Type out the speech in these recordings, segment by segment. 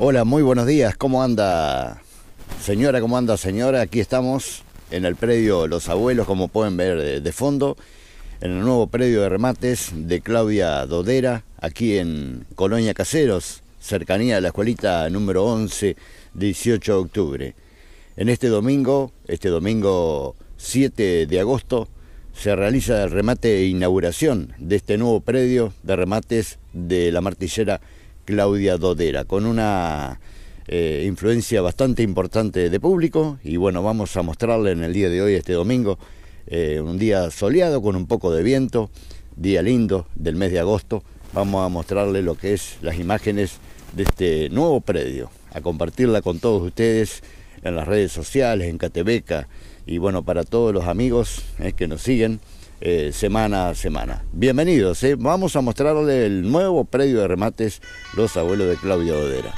Hola, muy buenos días. ¿Cómo anda, señora? ¿Cómo anda, señora? Aquí estamos en el predio Los Abuelos, como pueden ver de fondo, en el nuevo predio de remates de Claudia Dodera, aquí en Colonia Caseros, cercanía de la escuelita número 11, 18 de octubre. En este domingo 7 de agosto, se realiza el remate de inauguración de este nuevo predio de remates de la martillera Claudia Dodera, con una influencia bastante importante de público. Y bueno, vamos a mostrarle en el día de hoy, este domingo, un día soleado con un poco de viento, día lindo del mes de agosto. Vamos a mostrarle lo que es las imágenes de este nuevo predio, a compartirla con todos ustedes en las redes sociales, en Catebeca, y bueno, para todos los amigos que nos siguen semana a semana. Bienvenidos, vamos a mostrarle el nuevo predio de remates Los Abuelos de Claudia Dodera.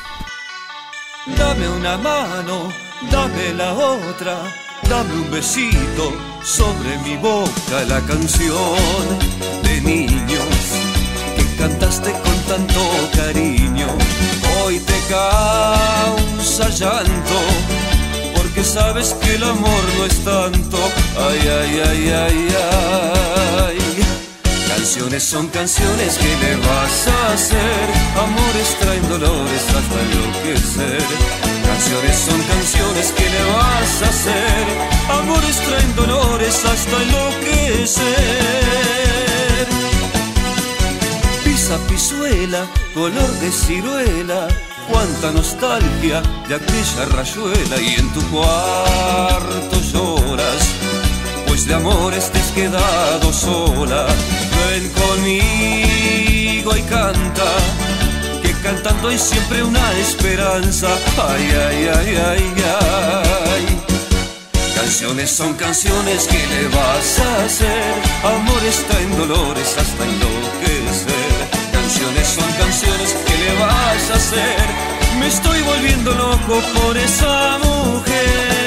Dame una mano, dame la otra, dame un besito sobre mi boca, la canción de niños que cantaste con tanto cariño. Hoy te causa llanto, porque sabes que el amor no es tanto. Ay, ay, ay, ay, ay. Canciones son canciones, ¿qué le vas a hacer? Amores traen dolores hasta enloquecer. Canciones son canciones, ¿qué le vas a hacer? Amores traen dolores hasta enloquecer. Pisa pisuela, color de ciruela, cuánta nostalgia de aquella rayuela. Y en tu cuarto lloras, pues de amores te has quedado sola. Ven conmigo y canta, que cantando hay siempre una esperanza. Ay, ay, ay, ay, ay. Canciones son canciones, ¿qué le vas a hacer? Amores traen dolores hasta enloquecer. Canciones son canciones, ¿qué le vas a hacer? Me estoy volviendo loco por esa mujer.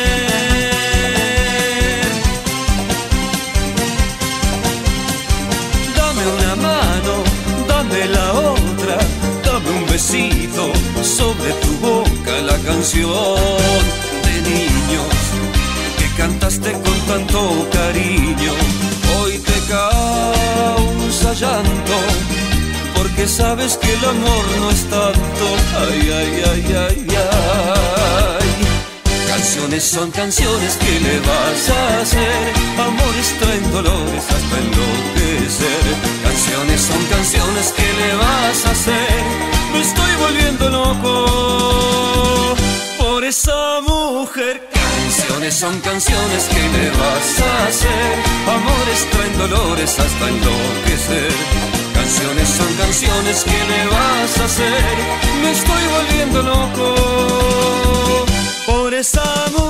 Dame una mano, dame la otra, dame un besito sobre tu boca, la canción de niños que cantaste con tanto cariño. Hoy te causa llanto, porque sabes que el amor no es tanto. Ay, ay, ay, ay, ay. Canciones son canciones, ¿qué le vas a hacer? Amores traen dolores hasta enloquecer. Canciones son canciones, ¿qué le vas a hacer? Me estoy volviendo loco por esa mujer. Canciones son canciones, ¿qué le vas a hacer? Amores traen dolores hasta enloquecer. Canciones son canciones, ¿qué le vas a hacer? Me estoy volviendo loco por esa mujer.